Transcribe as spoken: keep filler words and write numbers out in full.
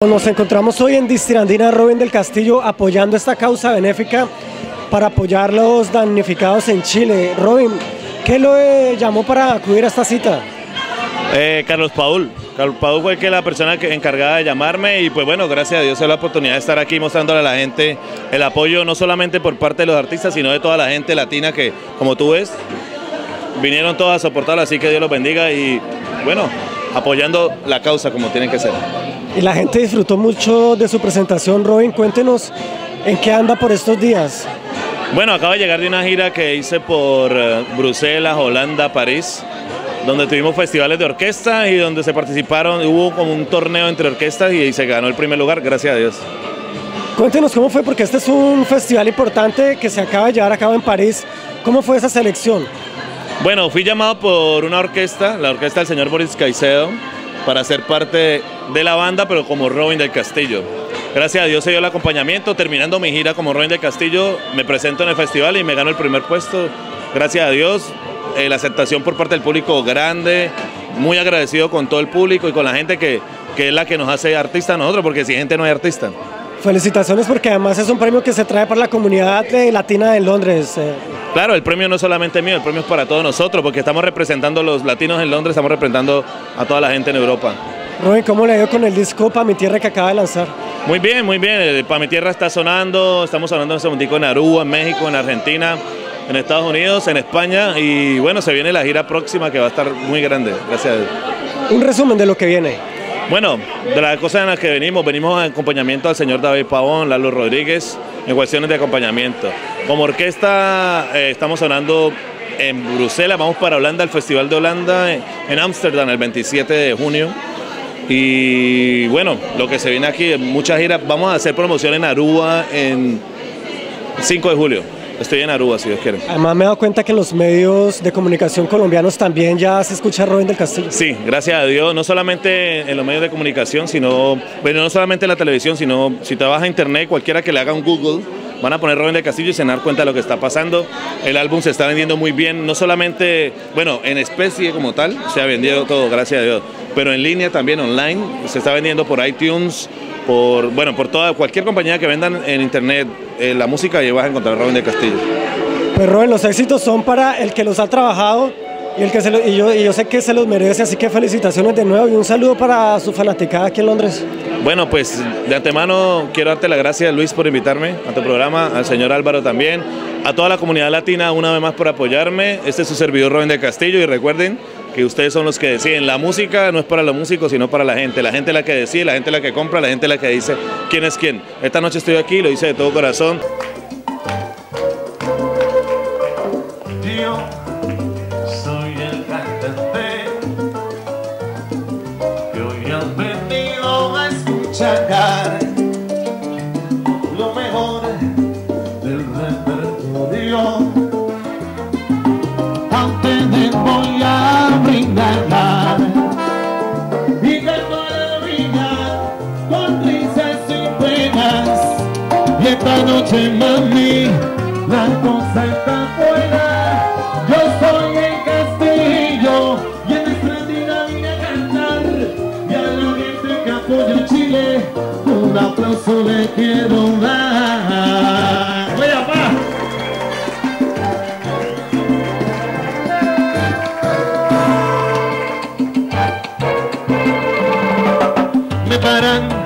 Nos encontramos hoy en Distirandina Robin del Castillo apoyando esta causa benéfica para apoyar a los damnificados en Chile. Robin, ¿qué lo eh, llamó para acudir a esta cita? Eh, Carlos Paul. Carlos Paul fue que la persona que, encargada de llamarme y pues bueno, gracias a Dios he la oportunidad de estar aquí mostrándole a la gente el apoyo no solamente por parte de los artistas, sino de toda la gente latina que, como tú ves, vinieron todos a soportarlo, así que Dios los bendiga y bueno, apoyando la causa como tiene que ser. Y la gente disfrutó mucho de su presentación. Robin, cuéntenos en qué anda por estos días. Bueno, acabo de llegar de una gira que hice por uh, Bruselas, Holanda, París, donde tuvimos festivales de orquesta y donde se participaron, hubo como un torneo entre orquestas y se ganó el primer lugar, gracias a Dios. Cuéntenos cómo fue, porque este es un festival importante que se acaba de llevar a cabo en París. ¿Cómo fue esa selección? Bueno, fui llamado por una orquesta, la orquesta del señor Boris Caicedo, para ser parte de la banda, pero como Robin del Castillo. Gracias a Dios se dio el acompañamiento, terminando mi gira como Robin del Castillo, me presento en el festival y me gano el primer puesto. Gracias a Dios, eh, la aceptación por parte del público grande, muy agradecido con todo el público y con la gente que, que es la que nos hace artistas a nosotros, porque sin gente no hay artista. Felicitaciones, porque además es un premio que se trae para la comunidad latina en Londres. Claro, el premio no es solamente mío, el premio es para todos nosotros, porque estamos representando a los latinos en Londres, estamos representando a toda la gente en Europa. Robin, ¿cómo le ha ido con el disco Pa' Mi Tierra que acaba de lanzar? Muy bien, muy bien, Pa' Mi Tierra está sonando, estamos sonando en ese momento en Aruba, en México, en Argentina, en Estados Unidos, en España, y bueno, se viene la gira próxima que va a estar muy grande, gracias a Dios. Un resumen de lo que viene. Bueno, de las cosas en las que venimos, venimos en acompañamiento al señor David Pavón, Lalo Rodríguez, en cuestiones de acompañamiento. Como orquesta eh, estamos sonando en Bruselas, vamos para Holanda, el Festival de Holanda en Ámsterdam el veintisiete de junio. Y bueno, lo que se viene aquí, muchas giras, vamos a hacer promoción en Aruba en cinco de julio. Estoy en Aruba, si Dios quiere. Además me he dado cuenta que en los medios de comunicación colombianos también ya se escucha Robin del Castillo. Sí, gracias a Dios, no solamente en los medios de comunicación, sino, bueno, no solamente en la televisión, sino si te vas a internet, cualquiera que le haga un Google, van a poner Robin del Castillo y se dan cuenta de lo que está pasando. El álbum se está vendiendo muy bien, no solamente, bueno, en especie como tal, se ha vendido todo, gracias a Dios, pero en línea también, online, se está vendiendo por iTunes, por, bueno, por toda, cualquier compañía que vendan en internet eh, la música y vas a encontrar Robin del Castillo. Pues Robin, los éxitos son para el que los ha trabajado y, el que se lo, y, yo, y yo sé que se los merece, así que felicitaciones de nuevo y un saludo para su fanaticada aquí en Londres. Bueno, pues de antemano quiero darte las gracias, Luis, por invitarme a tu programa, al señor Álvaro también, a toda la comunidad latina una vez más por apoyarme. Este es su servidor Robin del Castillo y recuerden que ustedes son los que deciden. La música no es para los músicos, sino para la gente. La gente es la que decide, la gente es la que compra, la gente es la que dice quién es quién. Esta noche estoy aquí, lo hice de todo corazón. Yo soy el cantante que hoy han venido a escuchar lo mejor del repertorio. A ustedes voy a brindar y canto alegría con risas y penas. Y esta noche, mami, la cosa está buena. Yo soy el Castillo y en Distirandina vine a cantar. Y a la gente que apoya a Chile, un aplauso le quiero dar. ¡Voy a pa! Me paran